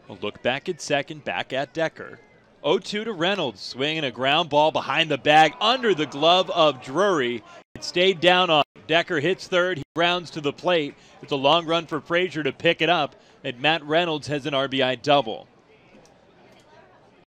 A look back at second, back at Decker. 0-2 to Reynolds, swinging a ground ball behind the bag under the glove of Drury. It stayed down on Decker, hits third, he grounds to the plate. It's a long run for Frazier to pick it up, and Matt Reynolds has an RBI double.